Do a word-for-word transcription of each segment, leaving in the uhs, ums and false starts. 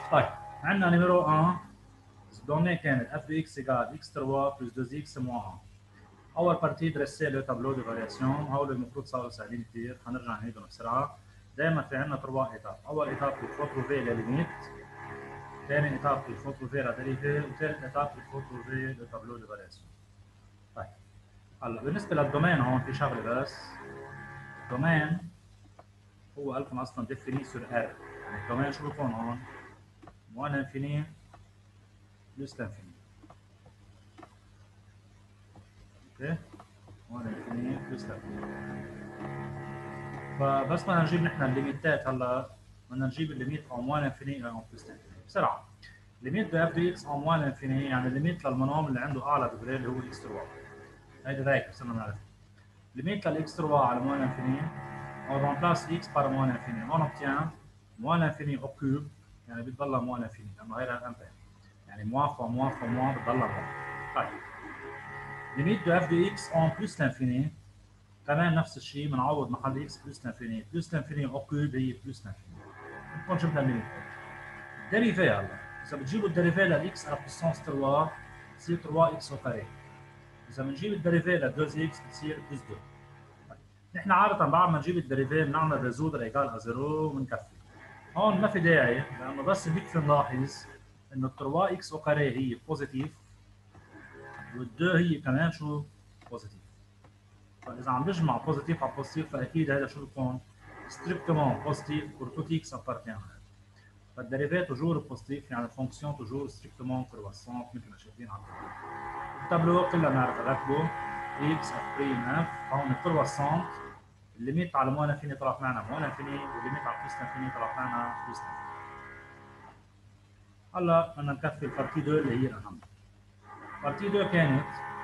طيب عندنا نيميرو واحد الدوني كانت اف دي اكس ايجال اكس ثلاثة بلس اثنين اكس موان واحد. اول بارتي درسي لو تابلو دو فارياسيون، هول المفروض صاروا سهلين كثير، حنرجع نعيدهم بسرعه. دائما في عندنا ثلاث ايتاب، اول ايتاب الفو تروفي لليميت، ثاني ايتاب الفو تروفي لا ديريفي، وثالث ايتاب الفو تروفي لو تابلو دو فارياسيون. طيب هلا بالنسبه للدومين هون في شغله بس، الدومين هو قال لكم اصلا ديفيني سور ار، يعني الدومين شو بكون هون؟ موان انفيني بلس لانفيني. اوكي؟ موان انفيني بلس لانفيني. فبس بدنا نجيب نحن الليميتات هلا، بدنا نجيب الليميت اون موان انفيني الى اون بلس لانفيني بسرعه. ليميت دو اف دي اكس اون موان انفيني يعني الليميت للمنوم اللي عنده اعلى ديجري اللي هو اكس ثلاثة. هيدا ذاك صرنا نعرف. ليميت للاكس ثلاثة على موان انفيني، on remplace x par moins l'infini. On obtient moins l'infini au cube، يعني بتضلها moins l'infini لانه هيدا امبير، يعني moins fois moins fois moins بتضلها واحد. طيب ليميت دو اف دي اكس اون بلس لانفيني كمان نفس الشيء، بنعوض محل اكس بلس لانفيني، بلس لانفيني او كيوب هي بلس لانفيني. بنكون جبنا الليميت. الديريفي هلا اذا بتجيبوا الديريفي للاكس على بوسونس ثلاثة بتصير ثلاثة اكس او كاري. اذا بنجيب الديريفي ل اثنين اكس بتصير بلس اثنين. نحن عادة بعد ما نجيب الديريفي بنعمل ريزودر ايجال ا صفر وبنكفي. هون ما في داعي لانه بس بيكفي نلاحظ انه ال ثلاثة اكس او كاري هي بوزيتيف وال2 هي كمان شو؟ بوزيتيف. فاذا عم نجمع بوزيتيف على بوزيتيف فاكيد هذا شو بيكون؟ ستريكتومون بوزيتيف pour tout x appartient. فالديريفي توجور بوزيتيف يعني الفونكسيون توجور ستريكتومون كرواسونت مثل ما شايفين على التابلو. التابلو كلنا بنعرف ركبه x اف بريم اف، هون كرواسونت الليميت على موان انفيني طلعت معنا موان انفيني، والليميت على بلس انفيني طلعت معنا بلس انفيني. هلا بدنا نكفي البارتي اثنين اللي هي الاهم. بارتي اثنين كانت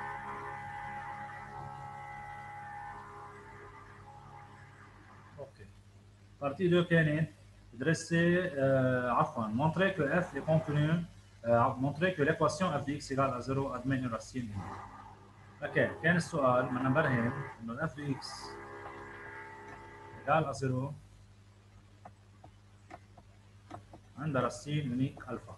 اوكي بارتي اثنين كانت درسي آه عفوا montrer que f est contenu آه montrer que l'équation f de x égale à zéro admet une racine unique. اوكي كان السؤال بدنا نبرهن انه الاف دي اكس égale à zéro عندها راسين يونيك الفا،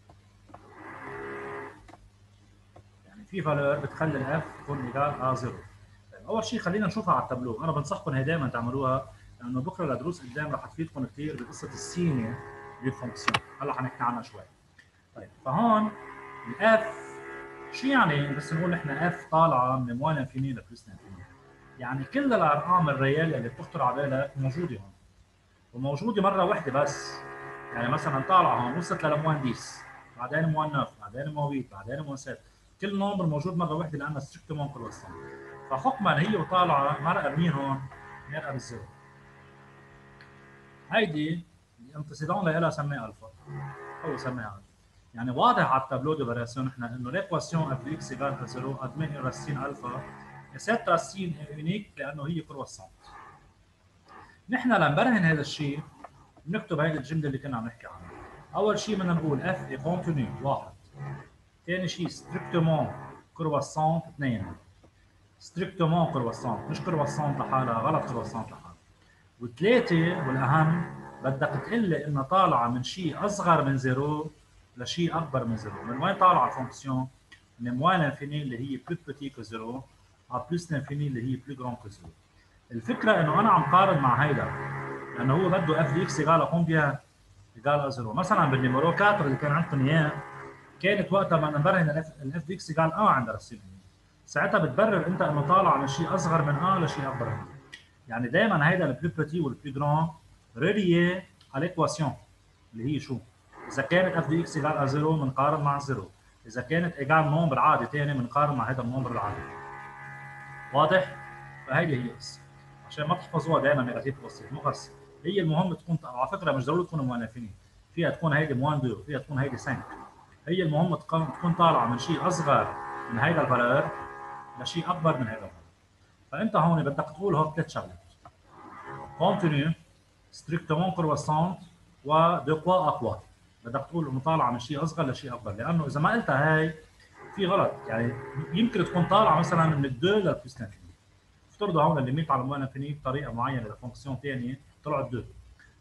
يعني في فالور بتخلي الاف تكون ايجال ا صفر. طيب اول شيء خلينا نشوفها على التابلو، انا بنصحكم هي دائما تعملوها لانه بكره لدروس قدام رح تفيدكم كثير بقصه السينيه للفونكسيون، هلا حنحكي عنها شوي. طيب فهون الاف شو يعني؟ بس نقول نحن اف طالعه من موان انفيني لبلس انفيني، يعني كل الارقام الريال اللي بتخطر على بالك موجوده هون، وموجوده مره واحده بس. يعني مثلا طالعه هون وصلت لموان عشرة، بعدين موان تسعة، بعدين موان ثمانية، بعدين موان ستة، كل نمبر موجود مره واحده لانها ستريكتومون كرواسون. فحكما هي وطالعه مرقه بمين هون؟ مرقه بالزيرو. هيدي الانتسيدون لها سميها الفا، هو سميها الفا. يعني واضح على التابلو دو فارياسيون نحن انه ليكواسيون اف اكس ايجال زيرو ادمي راسين الفا، سيت راسين يونيك لانه هي كرواسون. نحن لنبرهن هذا الشيء بنكتب هيدي الجمله اللي كنا عم نحكي عنها. اول شيء بدنا نقول اف اي كونتينيو واحد، ثاني شيء ستريكتومون كرواسون اثنين، ستريكتومون كرواسون مش كرواسون لحالها، غلط كرواسون لحالها. وثلاثه والاهم بدك تقول لي انها طالعه من شيء اصغر من زيرو لشيء اكبر من زيرو. من وين طالعه الفونكسيون؟ من موان انفيني اللي هي بلو بتي كو زيرو على بلس انفيني اللي هي بلو جران كو زيرو. الفكره انه انا عم قارن مع هيدا لانه هو بده اف دي اكس ايجال كومبيان؟ ايجال زيرو. مثلا بالنيميرو أربعة اللي كان عندكم اياه كانت وقتها ما نبرهن الاف دي اكس ايجال اه عند راسين، ساعتها بتبرر انت انه طالع من شيء اصغر من اه لشيء اكبر منه. يعني دائما هيدا البلو بتي والبلو جران ريليي على الايكواسيون اللي هي شو؟ اذا كانت اف دي اكس ايجال زيرو بنقارن مع زيرو، اذا كانت ايجال نمبر عادي ثاني بنقارن مع هذا النمبر العادي. واضح؟ فهيدي هي القصه، عشان ما تحفظوها دائما نيجاتيف بوزيتيف مو قصه. هي المهم تكون، على فكره مش ضروري تكون موان انفيني، فيها تكون هيدي موان اثنين، فيها تكون هيدي خمسة. هي المهم تكون طالعه من شيء اصغر من هيدا الفالور لشيء اكبر من هيدا الفالور. فانت هون بدك تقول هون ثلاث شغلات: كونتينيو، ستريكتومون كرواسونت، ودو كوا اقوى. بدك تقول انه طالعه من شيء اصغر لشيء اكبر، لانه اذا ما قلتها هاي في غلط. يعني يمكن تكون طالعه مثلا من الدو للبلس انفيني، افترضوا هون الليميت على موان انفيني بطريقه معينه لفونكسيون ثانيه طلعت اثنين،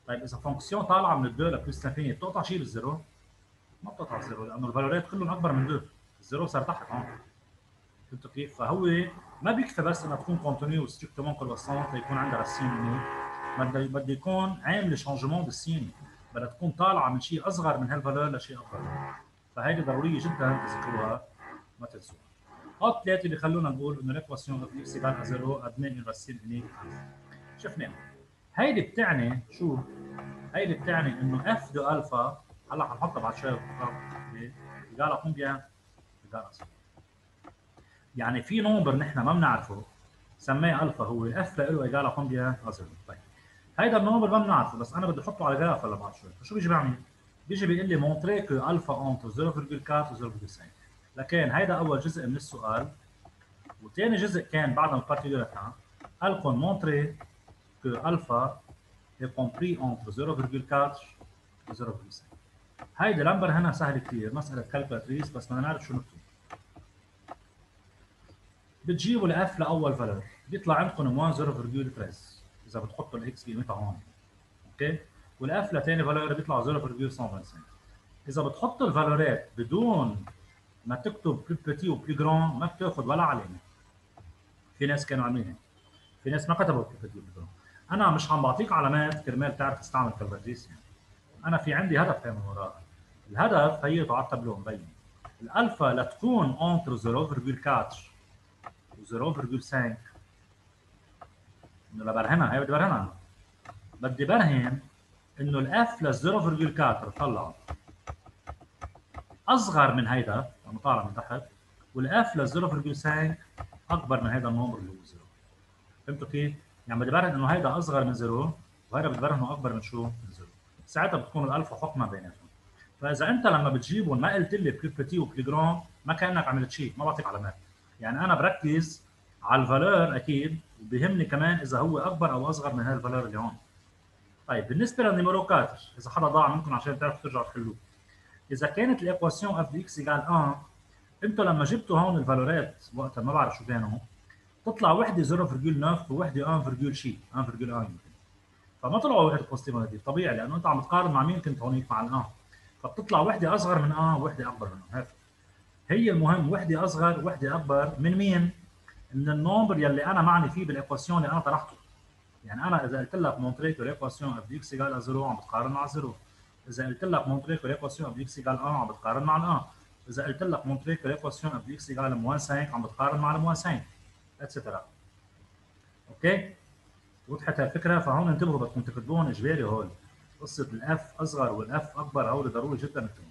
طيب اذا فونكسيون طالعه من الدو لبلس انفيني بتقطع شيء بالزيرو؟ ما بتقطع الزيرو لانه الفالورات كلهم اكبر من دو، الزيرو صار تحت هون. فهمتوا كيف؟ فهو ما بيكفي بس انها تكون كونتينيو ستريكتومون كرواسون ليكون عندها راسين يونيك، بده بده يكون عامل شانجمون بالسين، بدها تكون طالعه من شيء اصغر من هالفالور لشيء اكبر. فهيدي ضروريه جدا تذكروها ما تنسوها. هاد الثلاثه اللي خلونا نقول انه ليكواسيون اوف اكس ايكال زيرو ادمي ان راسين يونيك. شفناها. هيدي بتعني شو؟ هيدي بتعني انه اف دو الفا، هلا حنحطها بعد شوي ايجال كومبيان؟ ايجال صفر. يعني في نمبر نحن ما بنعرفه سميه الفا، هو اف له ايجال كومبيان؟ صفر. طيب هيدا النمبر ما بنعرفه بس انا بدي احطه على جراف هلا بعد شوي، فشو بيجي بيعمل؟ بيجي بيقول لي مونتري كو الفا انتر صفر فاصلة أربعة و صفر فاصلة خمسة. لكن هيدا اول جزء من السؤال، وثاني جزء كان بعد ما البارتيكولار تاعها قال لكم مونتري كو الفا est compris entre صفر فاصلة أربعة و صفر فاصلة خمسة. هيدي النمبر هنا سهل كثير، مساله كالكولاتريس بس بدنا نعرف شو نكتب. بتجيبوا الاف لاول فالور بيطلع عندكم موان صفر فاصلة ثلاثة اذا بتحطوا الاكس قيمتها هون، اوكي؟ والاف لثاني فالور بيطلع صفر فاصلة مية وخمسة وعشرين. اذا بتحطوا الفالورات بدون ما تكتب بلو بيتي وبلو جران ما بتاخذ ولا علامه. في ناس كانوا عاملين هيك، في ناس ما كتبوا بلو بيتي وبلو جران. انا مش عم بعطيك علامات كرمال تعرف تستعمل كالكولاتريس، يعني انا في عندي هدف هي من وراها. الهدف هي على التابلو مبين الالفا لتكون انتر صفر فاصلة أربعة و صفر فاصلة خمسة. انه لبرهنها هي بدي برهنها، بدي برهن انه الاف لل صفر فاصلة أربعة طلع اصغر من هيدا لانه طالع من تحت، والاف لل صفر فاصلة خمسة اكبر من هيدا النمبر اللي هو صفر. فهمتوا كيف؟ يعني بدي برهن انه هيدا اصغر من صفر وهيدا بدي برهنه اكبر من شو؟ من صفر. ساعتها بتكون الالفا حكمه بيناتهم. فاذا انت لما بتجيبهم ما قلت لي بلو بيتي وبلو جران ما كانك عملت شيء، ما بعطيك علامات. يعني انا بركز على الفالور اكيد، وبيهمني كمان اذا هو اكبر او اصغر من هالفالور اللي هون. طيب بالنسبه للنيميرو أربعة، اذا حدا ضاع منكم عشان تعرفوا ترجعوا تحلوه، اذا كانت الايكواسيون اف دي اكس ايجال واحد، انتوا لما جبتوا هون الفالورات وقتها ما بعرف شو كانوا، تطلع وحده صفر فاصلة تسعة ووحده واحد فاصلة شيء واحد فاصلة واحد يمكن. فما طلعوا وحده بوزيتيف ونيجاتيف طبيعي لانه انت عم تقارن مع مين كنت هونيك مع الان، فبتطلع وحده اصغر من اه وحده اكبر منه. هيك هي المهم وحده اصغر وحده اكبر من مين؟ من النمبر يلي انا معني فيه بالايكواسيون اللي انا طرحته. يعني انا اذا قلت لك مونتري كو ليكواسيون اف دي اكس ايجال صفر عم بتقارن مع صفر. اذا قلت لك مونتري كو ليكواسيون اف دي اكس ايجال واحد عم بتقارن مع واحد. اذا قلت لك مونتري كو ليكواسيون اف دي اكس ايجال موان خمسة عم بتقارن مع موان خمسة اتسترا. اوكي؟ وضحت الفكره؟ فهون انتبهوا بدكم تكتبوهم اجباري هول. قصه الاف اصغر والاف اكبر هول ضروري جدا تكتبوهم.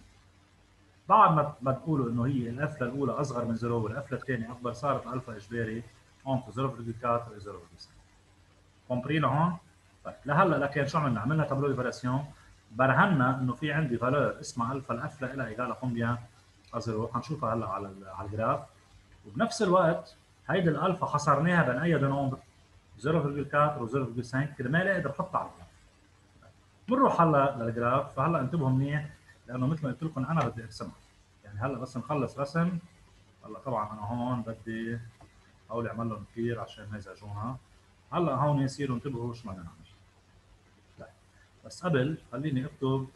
بعد ما ما تقولوا انه هي الاف الاولى اصغر من صفر والاف الثانيه اكبر صارت الفا اجباري اونت صفر فاصلة أربعة و صفر فاصلة خمسة. كومبري لهون؟ طيب لهلا لكن شو عملنا؟ عملنا تابلو دي فارياسيون، برهنا انه في عندي فالور اسمها الفا، الاف لها ايجال كومبيان؟ صفر. حنشوفها هلا على على الجراف. وبنفس الوقت هيدي الالفا حصرناها بين اي دو نمبر صفر فاصلة أربعة و صفر فاصلة خمسة كرمال اقدر احطها على الجراف. بنروح هلا للجراف. فهلا انتبهوا منيح لانه مثل ما قلت لكم انا بدي ارسمها. يعني هلا بس نخلص رسم. هلا طبعا انا هون بدي هول اعمل لهم كثير عشان ما يزعجونا. هلا هون يصيروا انتبهوا شو بدنا نعمل. طيب بس قبل خليني اكتب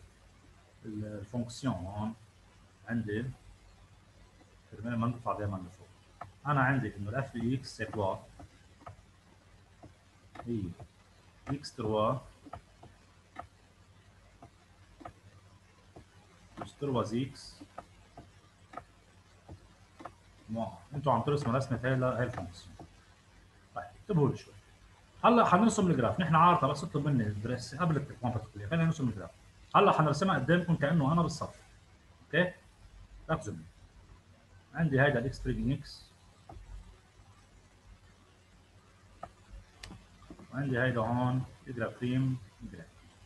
الفونكسيون هون عندي كرمال ما نطلع دائما لفوق. انا عندي انه الاف دي اكس سي كوا هي اكس ثلاثة بلس ثلاثة اكس واحد. انتوا عم ترسموا رسمه هلا هي الفونكسيون. طيب انتبهوا لي شوي. هلا حنرسم الجراف. نحن عارفه بس اطلب مني الدرس قبل التكوين الكليه. خلينا نرسم الجراف. هلا حنرسمها قدامكم كانه انا بالصف. اوكي؟ ركزوا معي. عندي هيدا الاكس تريجن اكس، وعندي هيدا هون جراف ريم جراف.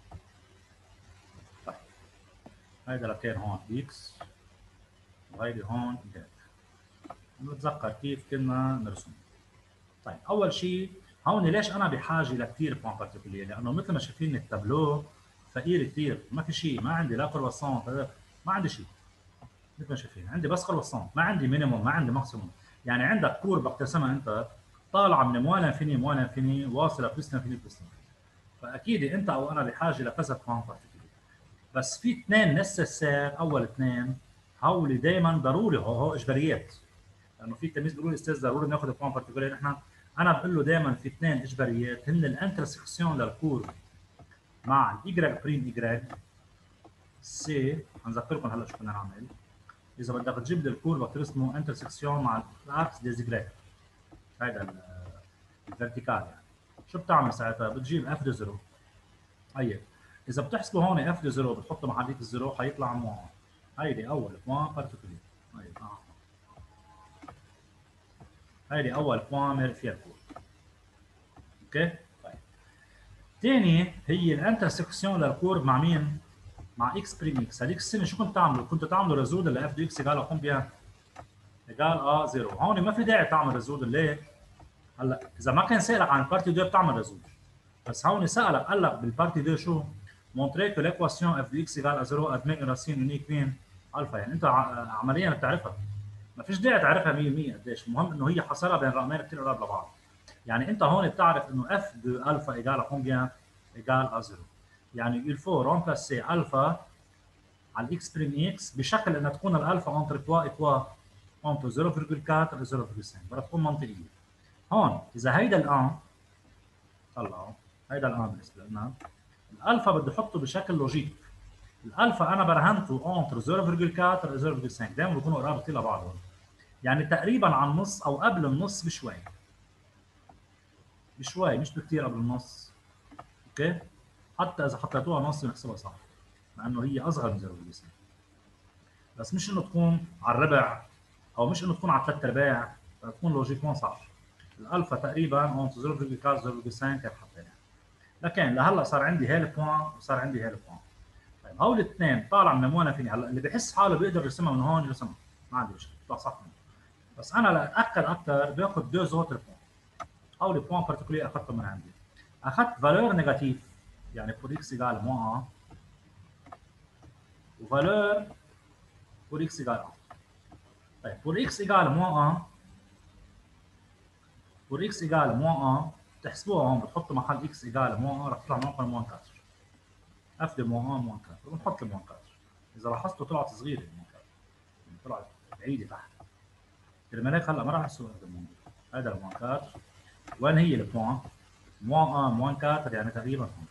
طيب هيدا لكان هون اكس وهيدي هون جراف. نتذكر كيف كنا نرسم. طيب اول شيء هون ليش انا بحاجه لكثير بوان بارتيكولير؟ لانه مثل ما شايفين التابلو فقير كثير، ما في شيء، ما عندي لا كرواسون ما عندي شيء. مثل ما شايفين عندي بس كرواسون، ما عندي مينيموم ما عندي ماكسيموم. يعني عندك كور بتقسمها انت طالعه من موان انفيني موان انفيني واصله بلس انفيني بلس انفيني. فاكيد انت او انا بحاجه لكذا بوان بارتيكولير، بس في اثنين نسيسير، اول اثنين هول دائما ضروري، هو هو اجباريات، لانه في تلميذ بيقول لي استاذ ضروري ناخذ بوان بارتيكولير، نحن انا بقول له دائما في اثنين اجباريات هن الانترسكسيون للكور مع الاي بريم ايجريك سي، هنذكركم هلا شو كنا نعمل. اذا بدك تجيب لي الكور بترسمه انترسكسيون مع الاكس ديزيجريك، هذا الفيرتيكال يعني. شو بتعمل ساعتها؟ بتجيب اف دي صفر، هي اذا بتحسبوا هون اف دي صفر بتحطوا محلية الزيرو حيطلع مو، هيدي اول بوان بارتيكولير، هيدي اه هيدي اول بوان فيها الكور. اوكي طيب، ثاني هي الانترسكسيون للكور مع مين؟ مع اكس بريم اكس. هذيك السنه شو كنت تعملوا؟ كنتوا تعملوا ريزود لاف دي اكس ايجال كومبيان؟ ايجال اه زيرو. هون ما في داعي تعمل ريزود. ليه؟ هلا اذا ما كان سالك عن البارتي اثنين بتعمل ريزود، بس هون سالك قال لك بالبارتي اثنين شو؟ مونتري كو ليكواسيون اف دي اكس ايجال زيرو ادمي اون راسين يونيك مين؟ الفا. يعني انت عمليا بتعرفها، ما فيش داعي تعرفها مية بالمية قديش، المهم انه هي حصرها بين رقمين كثير قراب لبعض. يعني انت هون بتعرف انه اف دو الفا ايجال كومبيان؟ ايجال زيرو. يعني il faut remplacer الفا على الاكس بريم اكس بشكل انها تكون الالفا انتر كوا اكوا انتر صفر فاصلة أربعة و صفر فاصلة خمسة، بدها تكون منطقيه. هون اذا هيدا الان طلعوا، هيدا الان بالنسبه لنا الالفا بدي احطه بشكل لوجيك. الالفا انا برهنته انتر صفر فاصلة أربعة و صفر فاصلة خمسة، دائما بيكونوا قراب كثير لبعض، يعني تقريبا على النص او قبل النص بشوي بشوي، مش بكثير قبل النص. اوكي، حتى اذا حطيتوها نص بنحسبها صح، مع انه هي اصغر من صفر فاصلة خمسة، بس مش انه تكون على الربع او مش انه تكون على ثلاث ارباع، تكون لوجيكمون صح. الالفا تقريبا اون صفر فاصلة أربعة صفر فاصلة خمسة كيف حطيناها، لكن لهلا صار عندي هي البوان وصار عندي هي البوان. طيب هول الاثنين طالع من موانا فيني، هلا اللي بحس حاله بيقدر يرسمها من هون يرسمها، ما عندي مشكله بيطلع صح منه. بس انا لاتاكد اكثر باخذ دو زوتر بوان. هول بوان بارتيكولير اخذتهم من عندي، اخذت فالور نيجاتيف يعني بور اكس ايجال موان وفالور بور اكس ايجال واحد. طيب بور اكس ايجال موان بور اكس ايجال موان واحد بتحسبوها هون، بتحطوا محل اكس ايجال موان واحد رح تطلع معكم موان أربعة. اف دي موان واحد موان أربعة وبنحط الموان أربعة. اذا لاحظتوا طلعت صغيره الموان أربعة، يعني طلعت بعيده تحت. كرمال هيك هلا ما راح اسوق هذا الموان، هذا الموان أربعة. وين هي البوان؟ موان واحد موان أربعة يعني تقريبا هون.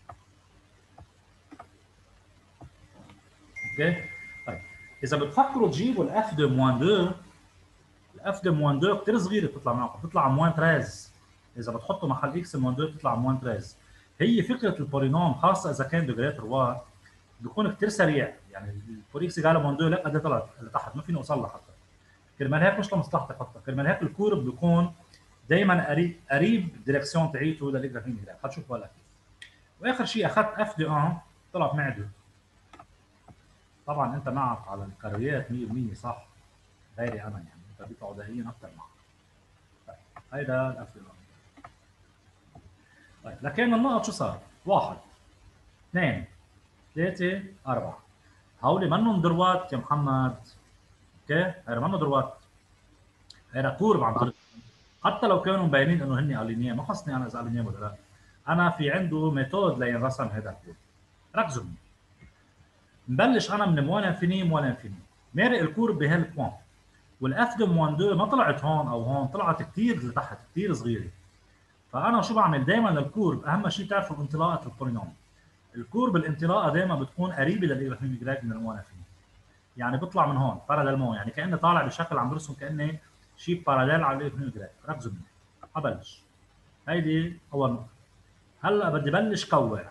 اوكي طيب، اذا بتفكروا تجيبوا الاف دي موان اثنين، الاف دي موان اثنين كثير صغيره بتطلع معكم، بتطلع موان ثلاثة. اذا بتحطوا محل اكس موان اثنين بتطلع موان ثلاثة. هي فكره البولينوم خاصه اذا كان دوغري ثلاثة بيكون كثير سريع، يعني البور اكس قال موان اثنين لا قد طلعت لتحت ما فيني اوصل لها حتى. كرمال هيك مش لمصلحتك حتى، كرمال هيك الكورب بيكون دائما قريب قريب الديركسيون تاعيته للاجرافين هناك، حتشوفوا هلا كيف. واخر شيء اخذت اف دي واحد طلعت معي دو. طبعا انت معك على الكاريات مية بالمية صح، غيري انا يعني انت بيطلعوا دقيقين اكثر معك. طيب هيدا الاف دي واحد. طيب لكن النقط شو صار؟ واحد اثنين ثلاثة أربعة، هولي منهم دروات يا محمد. اوكي هيدا منه دروات، هيدا كورب عم ترسم، حتى لو كانوا مبينين انه هن الينيه، ما خصني انا اذا الينيه ولا لا، انا في عنده ميثود لينرسم هذا الكورب. ركزوا، مبلش انا من موان انفيني موان انفيني، مارق الكورب بهالبوان، والاف دي موان اثنين ما طلعت هون او هون، طلعت كثير لتحت كثير صغيره. فانا شو بعمل دائما للكورب؟ اهم شيء تعرفوا انطلاقه البولينوم. الكورب الانطلاقه دائما بتكون قريبه للاجرافيم جراج من الموان انفيني، يعني بيطلع من هون باراليل مون، يعني كاني طالع بشكل عم برسم كاني شيء باراليل على الاجرافيم جراج. ركزوا مني، ابلش هيدي اول نقطه. هلا بدي بلش كوع،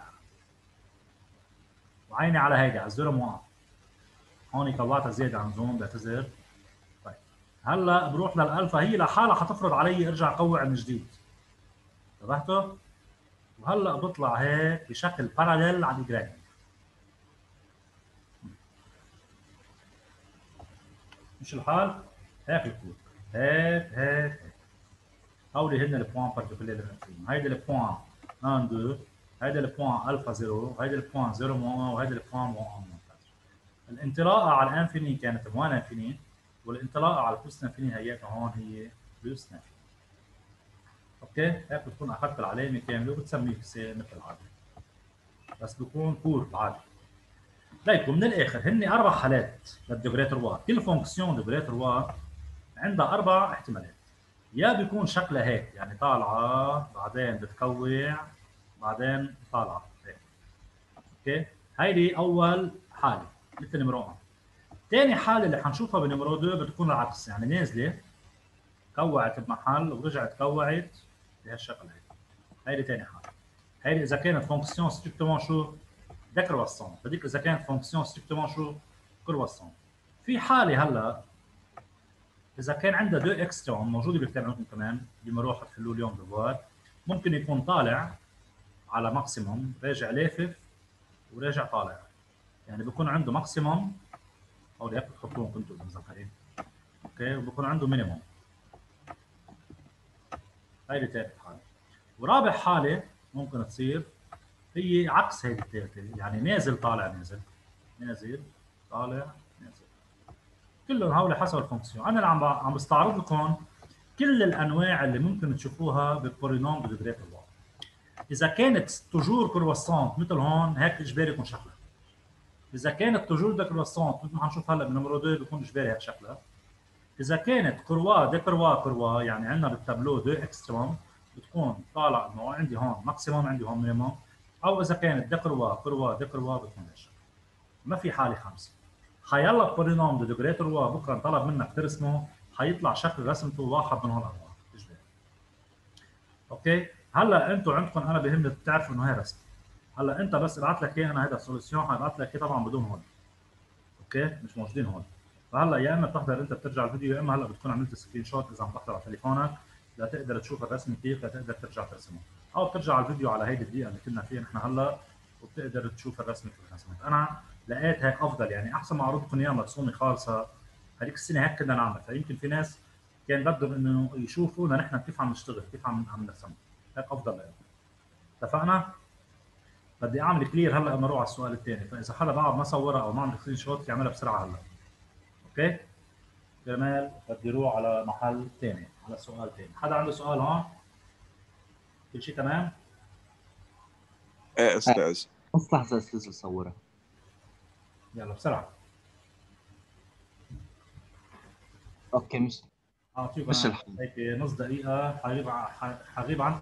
وعيني على هيدي على الزر موقع، هون كوعتها زياده عن زون بعتذر. طيب هلا بروح للالفا، هي لحالها حتفرض علي ارجع قوع من جديد، انتبهتوا؟ وهلا بطلع هيك بشكل باراليل على الاجراج. مش الحال؟ هيك الكود، هيك هيك هيك. هولي هن البوان بارتيكولير، هيدي البوان واحد اثنين، هيدي البوان الفا صفر، هيدي البوان صفر موان، وهيدي البوان موان موان. الانطلاقه على الانفيني كانت موان انفيني، والانطلاقه على البلس انفيني هيك هون هي بلس انفيني. اوكي هيك بتكون اخذت العلامه كامله وبتسميه سي مثل العادي، بس بكون بور العادي. ليكو من الاخر هن اربع حالات للدوغري تروا، كل فونكسيون دوغري تروا عندها اربع احتمالات. يا بيكون شكلها هيك يعني طالعه بعدين بتكوع بعدين طالعه هيك. اوكي هيدي اول حاله مثل نمرو واحد. ثاني حاله اللي حنشوفها بنمرو اثنين بتكون العكس، يعني نازله كوعت بمحل ورجعت كوعت بهالشكل هيك. هيدي ثاني حاله. هيدي اذا كانت فونكسيون ستريكتومون شو ديكرواسون، بديك اذا كانت فونكسيون ستريكتومون شو كرواسون. في حاله هلا اذا كان عندها دو اكستريم موجوده بالكتاب عندكم كمان اللي بنروح تحلوه اليوم ديفوار، ممكن يكون طالع على ماكسيموم راجع لافف وراجع طالع، يعني بكون عنده ماكسيموم او هيك بتحطوهم كنتوا اذا مذكرين. اوكي وبكون عنده مينيموم. هيدي ثالث حاله. ورابع حاله ممكن تصير هي عكس هيدي الثالثه، يعني نازل طالع نازل نازل طالع نازل. كلهم هول حسب الفونكسيون. انا اللي عم عم بستعرض لكم كل الانواع اللي ممكن تشوفوها بالبولينوم بدوغري تروا. اذا كانت توجور كرواسونت مثل هون هيك اجباري يكون شكلها. اذا كانت توجور دي كرواسونت مثل ما حنشوف هلا بنمرو اثنين بيكون اجباري هيك شكلها. اذا كانت كروا دي كروا كروا يعني عندنا بالتابلو دو اكستريم بتكون طالع انه عندي هون ماكسيموم عندي هون مينيموم، او اذا كانت دي كروا كروا دي كروا بتكون هيك. ما في حاله خامسه. حيلا بولينوم دو دوغري تروا بكره انطلب منك ترسمه حيطلع شكل رسمته واحد من هون الانواع اجباري. اوكي هلا انتم عندكم انا بهمني تعرفوا انه هي رسم. هلا انت بس ابعث لك اياه انا هذا السوليسيون حابعث لك اياه طبعا بدون هون. اوكي مش موجودين هون. فهلا يا اما بتحضر انت بترجع الفيديو يا اما هلا بتكون عملت سكرين شوت اذا عم تحضر على تليفونك لتقدر تشوف الرسم كيف لتقدر ترجع ترسمه، او بترجع على الفيديو على هيدي الدقيقه اللي كنا فيها نحن هلا وبتقدر تشوف الرسم كيف رسمت. انا لقيت هيك افضل، يعني احسن ما اعرض لكم اياها مرسومه خالصه. هذيك السنه هيك كنا نعمل، فيمكن في ناس كان بدهم انه يشوفونا نحن كيف عم نشتغل كيف عم عم نرسم. هيك افضل لهم. اتفقنا؟ بدي اعمل كلير هلا اروح على السؤال الثاني، فاذا حدا بعد ما صورها او ما عمل سكرين شوت يعملها بسرعه هلا. اوكي؟ كرمال بدي اروح على محل ثاني على سؤال ثاني. حدا عنده سؤال هون؟ كل شيء تمام؟ ايه استاذ. بس لحظة استاذ صورها. يلا بسرعه. اوكي مش اعطيكم مش انا الحل. هيك نص دقيقه حغيب حغيب عن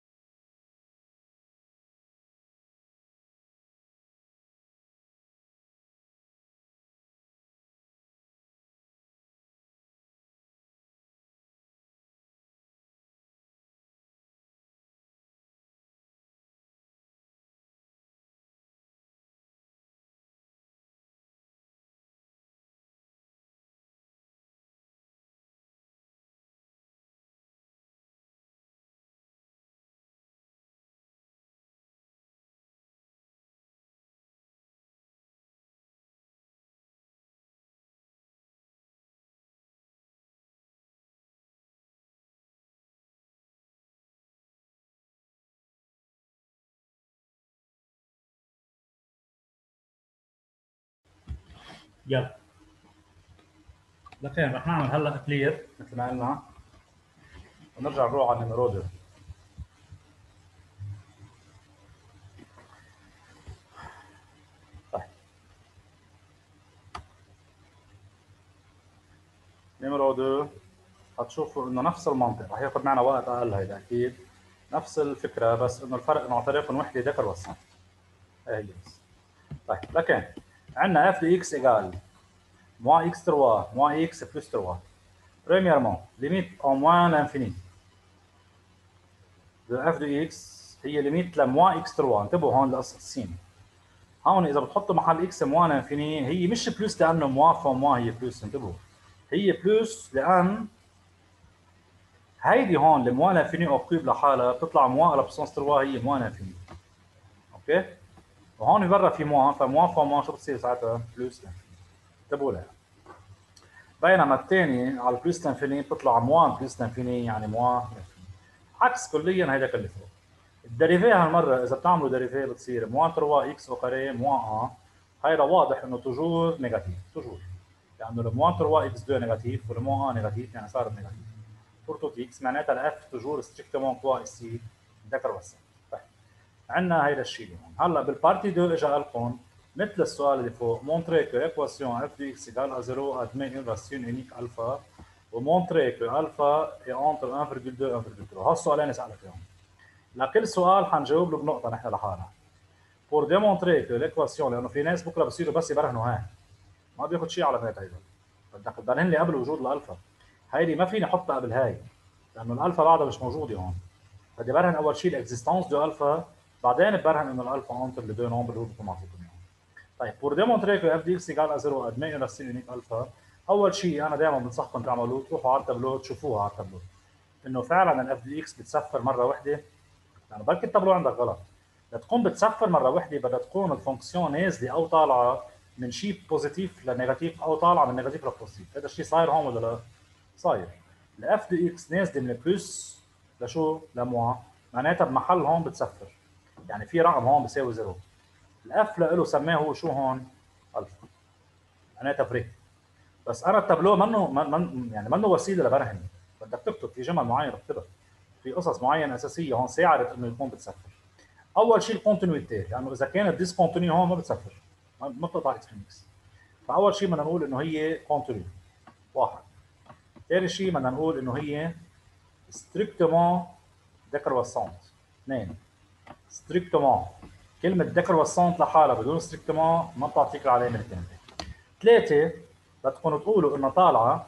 يلا. لكن رح نعمل هلا كلير مثل ما قلنا ونرجع نروح على النمرودر. طيب نمرو اثنين هتشوفوا انه نفس المنطق، رح ياخذ معنا وقت اقل هيدا اكيد نفس الفكره، بس انه الفرق انه طريقه وحده ذكر والصم. هي بس. طيب لكن عندنا اف دي اكس ايجال moins x trois moins x plus trois. Premièrement, limite au moins l'infini de f de x هي ليميت ل moins x trois. انتبهوا هون للقصصين. هون اذا بتحطوا محل x moins l'infini هي مش بلس لانه moins فوق moins هي بلس، انتبهوا. هي بلس لان هيدي هون ل moins l'infini او كيوب لحالها بتطلع moins على بسونس trois هي moins l'infini. اوكي؟ وهون برا في moins فموان فوق moins شو بتصير ساعتها؟ بلس l'infini. انتبهوا لها. بينما الثاني على البلس لانفيني بتطلع موان بلس لانفيني يعني موان عكس كليا هيدا كله. الدريفي هالمره اذا بتعملوا دريفي بتصير موان ثلاثة اكس او كاري موان واحد. هيدا واضح انه توجور نيجاتيف توجور، لانه الموان ثلاثة اكس اثنين نيجاتيف والموان واحد نيجاتيف يعني صارت نيجاتيف. اورثوتيكس معناتها الاف توجور ستريكتومون كوا اسي ديكرواسيون. طيب عندنا هيدا الشيء هون. هلا بالبارتي اثنين اجى قال لكم مثل السؤال اللي فوق مونتري كو ايكواسيون اف دي اكس ايكال ا صفر ادمي اون راسيون يونيك الفا ومونتري كو الفا اي اونتر واحد فاصلة اثنين واحد فاصلة ثلاثة. هالسؤالين سالك اياهم. لكل سؤال حنجاوب له بنقطه نحن لحالنا. بور ديمونتري كو ليكواسيون لانه في ناس بكره بصيروا بس يبرهنوا هاي ما بياخذ شيء على بالك هيدا. بدك تبرهن لي قبل وجود الالفا. هيدي ما فيني احطها قبل هاي لانه الالفا بعدها مش موجوده هون. بدي برهن اول شيء الاكزيستانس دو الفا بعدين ببرهن انه الالفا اونتر لي دو نومبر اللي هو بيكون معطيكم اياهم. طيب بور ديمونتري كو اف دي اكس ايكال صفر ادمي اون راسين يونيك الفا. اول شيء انا دائما بنصحكم تعملوه تروحوا على التابلو تشوفوها على التابلو انه فعلا الاف دي اكس بتصفر مره واحده. يعني بركي التابلو عندك غلط. لتكون بتصفر مره واحده بدها تكون الفونكسيون نازله او طالعه من شيء بوزيتيف لنيجاتيف او طالعه من نيجاتيف لبوزيتيف. هذا الشيء صاير هون ولا لا؟ صاير. الاف دي اكس نازله من بلس لشو؟ لموا معناتها بمحل هون بتصفر. يعني في رقم هون بيساوي زيرو. الاف له سماه هو شو هون؟ الفا. معناتها فري. بس انا التابلو منه من يعني منه وسيله لبرهن. بدك تكتب في جمل معينه اكتبها. في قصص معينه اساسيه هون ساعدت انه يكون بتصفر. اول شيء الكونتينيوتي لانه يعني اذا كانت ديسكونتينيو هون ما بتصفر ما بتقطع اكس ميكس. فاول شيء بدنا نقول انه هي كونتينيو واحد. ثاني شيء بدنا نقول انه هي ستريكتومون ديكرواسونت. اثنين ستريكتومون كلمه ديكرواسونت لحالها بدون ستريكتومون ما بتعطيك العلامه الثانيه. ثلاثه بدكم تقولوا انه طالعه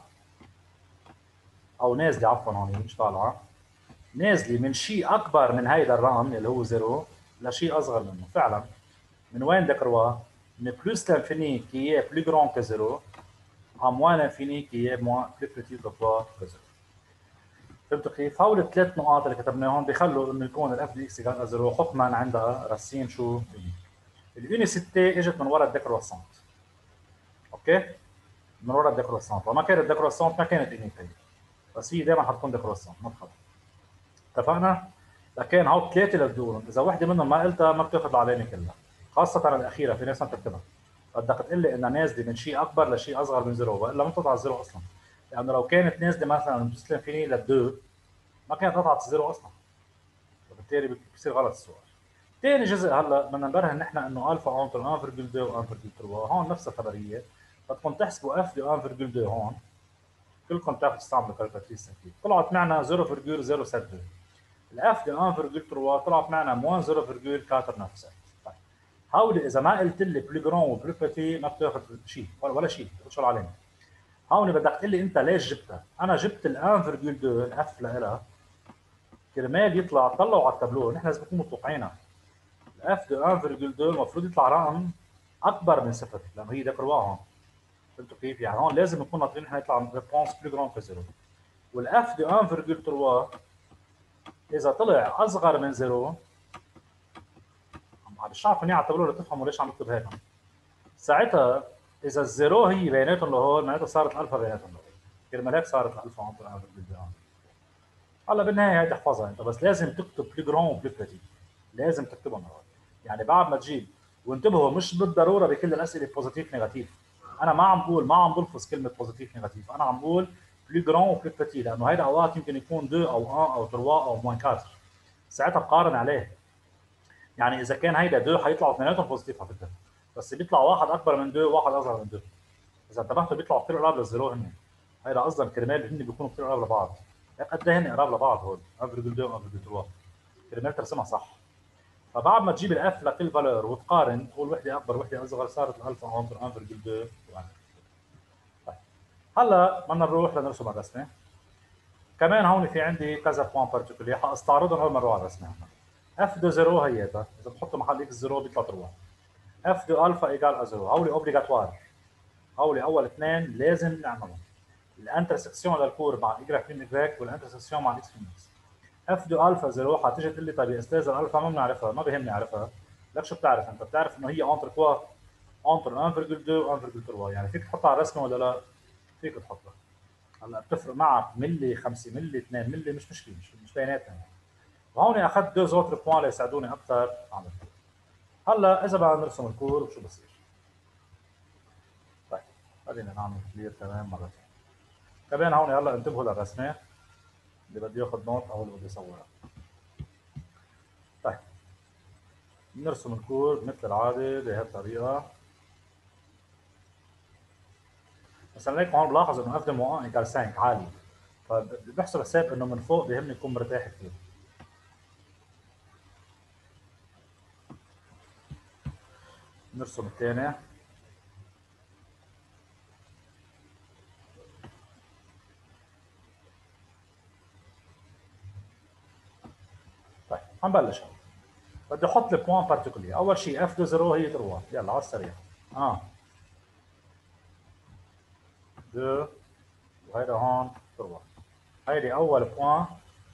او نازله عفوا هون مش طالعه نازله من شيء اكبر من هيدا الرقم اللي هو زيرو لشيء اصغر منه. فعلا من وين دكروا؟ من بلس لانفيني كي est plus grand que zéro à moins l'infini qui est moins plus petit que zéro. فهمتوا كيف؟ هول الثلاث نقاط اللي كتبناهم بيخلوا انه يكون الاف دي اكس ايكال زيرو حكما عندها راسين شو؟ اليونيسيتي اجت من ورا الديكرواسونت. اوكي؟ من ورا الديكرواسونت، وما كانت الديكرواسونت ما كانت يونيك بس هي دائما حتكون ديكرواسونت ما تخلص. اتفقنا؟ لكن هول ثلاثه اللي بدي اقولهم، اذا وحده منهم ما قلتها ما بتاخذ العلامه كلها. خاصة الاخيرة في ناس ما بتكتبها. بدك تقول لي انها نازله من شيء اكبر لشيء اصغر من زيرو والا ما بتطلع الزيرو اصلا. لانه لو كانت نازله مثلا من بلس لانفيني للدو ما كانت قطعت الزيرو اصلا. وبالتالي بصير غلط السؤال. ثاني جزء هلا بدنا نبرهن نحن انه الفا اونتر واحد فاصلة اثنين و واحد فاصلة ثلاثة هون نفس الخبريه. بدكم تحسبوا اف دي واحد فاصلة اثنين هون كلكم بتعرفوا تستعملوا كالكولاتريس اكيد. طلعت معنا صفر فاصلة صفر سبعة اثنين. الاف دي واحد فاصلة ثلاثة طلعت معنا موان صفر فاصلة أربعة تسعة تسعة. طيب هودي اذا ما قلت لي بلو جرون وبلو بيتي ما بتاخذ شيء ولا, ولا شيء شو العلامه. هون بدك تقول لي انت ليش جبتها؟ انا جبت ال واحد فاصلة اثنين الاف لها كرمال يطلع طلعوا على التابلو نحن لازم نكون متوقعينها. الاف دي واحد فاصلة اثنين المفروض يطلع رقم اكبر من صفر لانه هي ديكروا هون. فهمتوا كيف؟ يعني هون لازم نكون ناطرين نحن يطلع ريبونس بلو جرون كزيرو. والاف دي واحد فاصلة ثلاثة اذا طلع اصغر من زيرو مش عارف منيح على التابلو لتفهموا ليش عم بكتب هيك. ساعتها اذا الزيرو هي بيناتهم لهون معناتها صارت الفا بيناتهم لهون. كرمال هيك صارت الالفا عم تنعمل بالبيان. هلا بالنهايه هيدي احفظها انت بس لازم تكتب بلو جرون وبلو بيتي. لازم تكتبهم هون. يعني بعد ما تجيب وانتبهوا مش بالضروره بكل الاسئله بوزيتيف نيجاتيف. انا ما عم بقول ما عم بلفظ كلمه بوزيتيف نيجاتيف، انا عم بقول بلو جرون وبلو بيتي لانه هيدا اوقات يمكن يكون اثنين او واحد او ثلاثة او موان أربعة. ساعتها بقارن عليه. يعني اذا كان هيدا اثنين حيطلعوا اثنيناتهم بوزيتيف على فكره. بس بيطلع واحد اكبر من اثنين وواحد اصغر من اثنين. اذا انتبهتوا بيطلعوا كثير قراب للزيرو هن. هيدا قصدا كرمال هن بيكونوا كثير قراب لبعض. هيك قد ايه هن قراب لبعض هول واحد فاصلة اثنين واحد فاصلة ثلاثة كرمال ترسمها صح. فبعد ما تجيب الاف لكل فالور وتقارن تقول وحده اكبر وحده اصغر صارت الالفا عند واحد فاصلة اثنين طيب هلا بدنا نروح لنرسم الرسمه. كمان هون في عندي كذا بوان بارتيكولي حاستعرضهم قبل ما نروح على الرسمه. اف دو زيرو هيدا اذا بحط محل اكس زيرو بيطلع تروح. اف دو الفا ايجال زيرو هولي اوبليغاتوار. هولي اول اثنين لازم نعملهم. الانترسكسيون للكور مع ايجرا فين اكزاكت والانترسكسيون مع الاكس فين اكس. اف دو الفا زيرو حتيجي تقول لي طيب يا استاذ الالفا ما بنعرفها ما بيهمني اعرفها. لك شو بتعرف انت؟ بتعرف انه هي انتر كوا انتر واحد فاصلة اثنين و واحد فاصلة ثلاثة يعني فيك تحطها على الرسمه ولا لا؟ فيك تحطها. هلا بتفرق معك ملي خمسة ملي اثنين ملي مش مشكله مش مش بيناتنا يعني. وهون اخذت دو زوتر بوان ليساعدوني اكثر اعمل. هلا اذا بدنا نرسم الكور شو بصير؟ خلينا نعمل كلير كمان مرة ثانية. كمان هون هلا انتبهوا للرسمة. اللي بده ياخذ نوت او اللي بده يصورها. طيب بنرسم الكور مثل العاده بهي الطريقه. مثلا هيك هون بلاحظ انه اف دي موان ايكال خمسة عالي، فبحسب حساب انه من فوق بيهمني يكون مرتاح كثير. نرسم الثاني. طيب حنبلش. بدي احط البوان بارتيكولي. اول شيء اف دو صفر هي ثلاثة، يلا على السريع. اه اثنين وهيدا هون ثلاثة. هيدي اول بوان.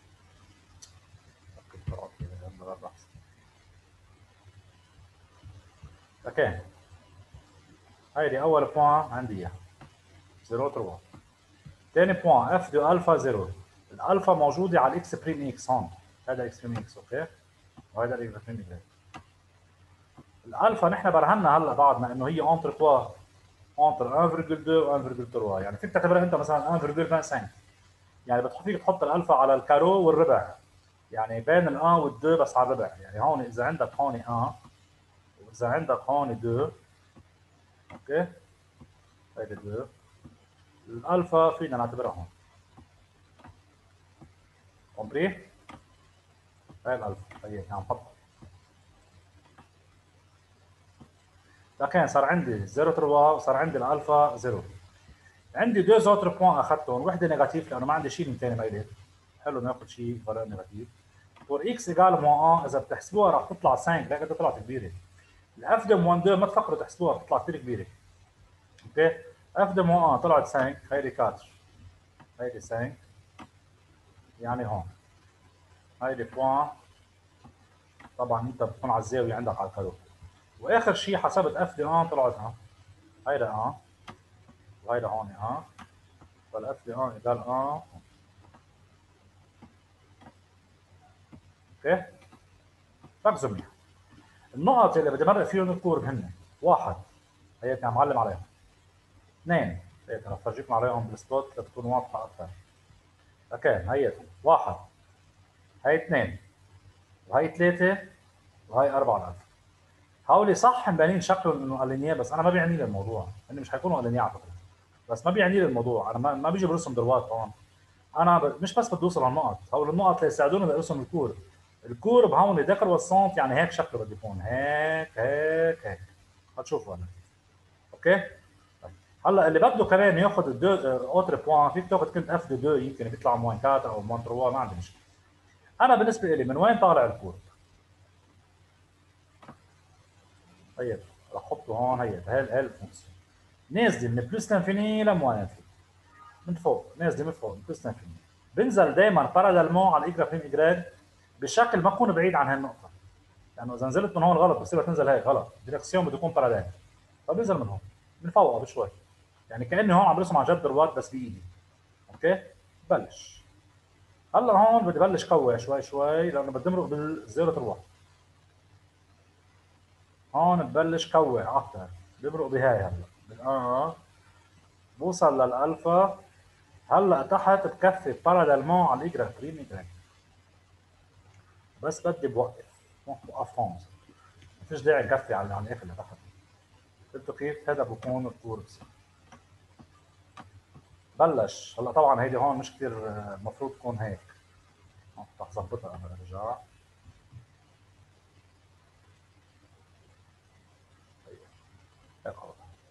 اوكي هيدي اول بوان عندي اياها صفر ثلاثة. ثاني بوان اف دو الفا صفر. الالفا موجوده على الاكس بريم اكس هون، هذا اكس بريم اكس اوكي، وهذا الاكس بريم اكس. الالفا نحن برهنا هلا بعدنا انه هي انتر كوا، انتر واحد فاصلة اثنين و واحد فاصلة ثلاثة، يعني فيك تعتبرها انت مثلا واحد فاصلة خمسة، يعني بتحط فيك تحط الالفا على الكارو والربع، يعني بين ال واحد وال2 بس على الربع. يعني هون اذا عندك هون واحد واذا عندك هون اثنين اوكي، هيدي اثنين، الالفا فينا نعتبرها هون. كومبري؟ هاي الالفا هي عم حطها. لكن صار عندي صفر ثلاثة وصار عندي الالفا صفر. عندي دو زوتر بوان اخذتهم، وحده نيجاتيف لانه ما عندي شيء من ثاني ميلاد. حلو ناخذ شيء ولا نيجاتيف. فور اكس ايجال موان اذا بتحسبوها راح تطلع خمسة، لا قد طلعت كبيره. الاف دي موان اثنين ما تفكروا تحسبوها بتطلع كثير كبيره. اوكي اف دي موان طلعت خمسة، هيدي أربعة، هيدي خمسة، يعني هون هيدي بوان. طبعا انت بتكون على الزاويه عندك على الكالو. واخر شيء حسبت اف دي ان طلعت ها، هيدا ان وهيدا هون ان، فالاف دي ان ايجال ان. اوكي ركزوا منيح. النقط اللي بدي مرق فيهم الكورب هن واحد، هيك عم معلم عليهم. اثنين، هيك رح فرجيكم عليهم بالسبوت لتكون واضحه اكثر. اوكي هي واحد، هي اثنين، وهي ثلاثه، وهي أربعة الألف. هولي صح مبانين شكلهم انه الينيه، بس انا ما بيعني لي الموضوع، هن مش حيكونوا الينيه على فكره، بس ما بيعني لي الموضوع. انا ما, ما بيجي برسم دروات هون، انا ب... مش بس بدي اوصل على النقط، هول النقط اللي يساعدوني برسم الكور. الكور بهون ذكر والصمت، يعني هيك شكله بده يكون، هيك هيك هيك، هتشوفوا هلا. اوكي طيب. هلا اللي بده كمان ياخذ الدو اوتر بوان، فيك تاخذ كنت اف دو اثنين، يمكن بيطلع موين أربعة او موين ثلاثة، ما عندي مشكله. انا بالنسبه لي من وين طالع الكور؟ هي رح احطه هون، هي هي هي الفونكسيون نازله من بلس انفيني لموين انفيني، من فوق نازله من فوق من بلس انفيني، بنزل دائما باراليلمون على الايجرا بريم ايجراد بشكل ما اكون بعيد عن هالنقطه، لانه اذا نزلت من هون غلط بصير تنزل هيك غلط، الديركسيون بده يكون باراليل، فبنزل من هون من فوقها بشوي، يعني كاني هون عم برسم على جد دروات بس بايدي. اوكي بلش. هلا هون بدي بلش قوي شوي شوي لانه بدي امرق بالزيرو تروح. هون ببلش قوي اكثر، بمرق بهاي هلا بالآن بوصل للالفا. هلا تحت بكفي باراليلمون على الايجرا بريم ايجرا، بس بدي بوقف بوقف هون، ما فيش داعي نكفي على على الاخر لتحت. فهمتوا كيف؟ هذا بكون الكور بس. بلش هلا طبعا هيدي هون مش كثير المفروض تكون هيك، رح ظبطها انا ارجع. هيك خلص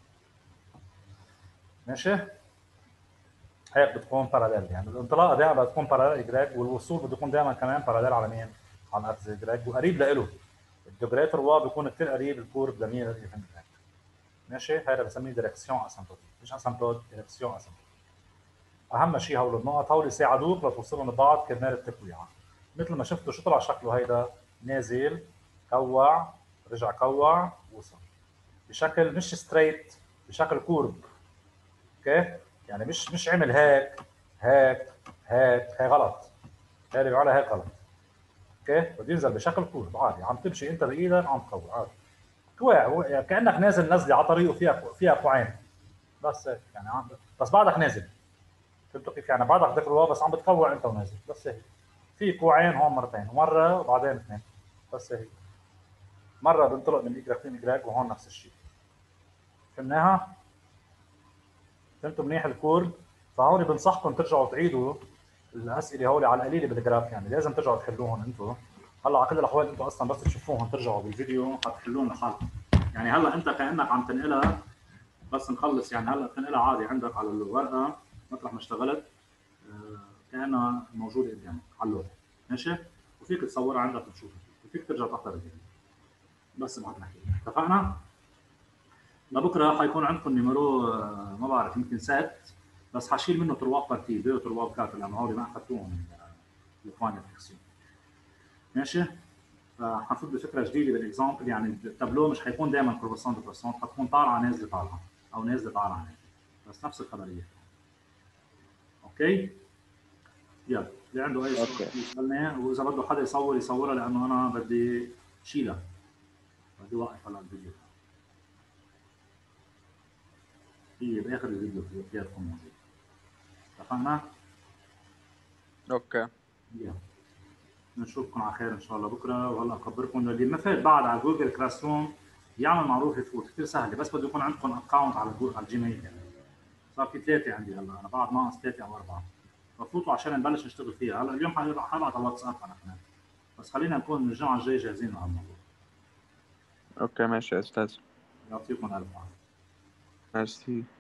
ماشي، هيك بتكون باراليل، يعني الانطلاقه دائما بتكون باراليل ايجراج، والوصول بده يكون دائما كمان باراليل على مين؟ على اكس ايجراج، وقريب له الدوجريتور وا بيكون كثير قريب الكورب لمين؟ للايفنت. ماشي، هذا بسميه دايركسيون اسامبتوتيك، مش اسامبتوت، دايركسيون اسامبتوتيك. اهم شيء هول النقط، هول يساعدوك لتوصلهم لبعض كرمال التكويعه. مثل ما شفتوا شو طلع شكله، هيدا نازل كوع رجع كوع وصل بشكل مش ستريت، بشكل كورب. اوكي يعني مش مش عمل هيك هيك هيك، هي غلط، هي اللي بيعملها هيك غلط. اوكي بده ينزل بشكل كورب عادي، عم تمشي انت بايدك عم تقوي عادي كوع، يعني كانك نازل نزله على طريق وفيها فيها كوعين بس هيك يعني عم، بس بعدك نازل. فهمتوا كيف؟ يعني بعدك ذكر الواو بس عم بتكوع انت ونازل بس هيك. في كوعين هون مرتين ومره وبعدين اثنين بس هيك. مره بنطلق من اجراك اجراك وهون نفس الشيء. فهمناها؟ فهمتوا منيح الكور؟ فهون بنصحكم ترجعوا تعيدوا الاسئله هول على القليله بالجراف، يعني لازم ترجعوا تحلوهم انتم. هلا على كل الاحوال انتم اصلا بس تشوفوهم ترجعوا بالفيديو حتحلوهم لحالكم. يعني هلا انت كانك عم تنقلها بس نخلص، يعني هلا بتنقلها عادي عندك على الورقه مطرح ما اشتغلت كانها موجوده قدامك على اللوحه، ماشي؟ وفيك تصورها عندك وتشوفها وفيك ترجع تحضر الفيديو. بس ما نحكي اتفقنا؟ لبكره حيكون عندكم نيميرو ما بعرف يمكن ست، بس حشيل منه ترواب بارتي وترواب كات لانه هول ما اخذتوهم من الفاينل فيكسيون. ماشي؟ فحنفوت بفكره جديده بالاكزامبل، يعني التابلو مش حيكون دائما كروبسون دو بيرسون، حتكون طالعه نازله طالعه او نازله طالعه نازله، بس نفس الخبريه. اوكي؟ يلا اللي عنده اي سؤال يسالني، واذا بده حدا يصور يصورها لانه انا بدي شيلها، بدي اوقف هلا الفيديو. هي باخر الفيديو فيها تكون موجوده. اتفقنا؟ اوكي يلا نشوفكم على خير ان شاء الله بكره. وهلا اخبركم اللي ما فات بعد على جوجل كلاس روم يعمل معروف يفوت، كثير سهله، بس بده يكون عندكم اكونت على جوجل على الجيميل. يعني صار في ثلاثه عندي هلا، انا بعد ناقص ثلاثه او اربعه، ففوتوا عشان نبلش نشتغل فيها. هلا اليوم حبعت على الواتساب انا كمان، بس خلينا نكون من الجمعه الجايه جاهزين لهالموضوع. اوكي ماشي يا استاذ. يعطيكم الف عافيه. ميرسي.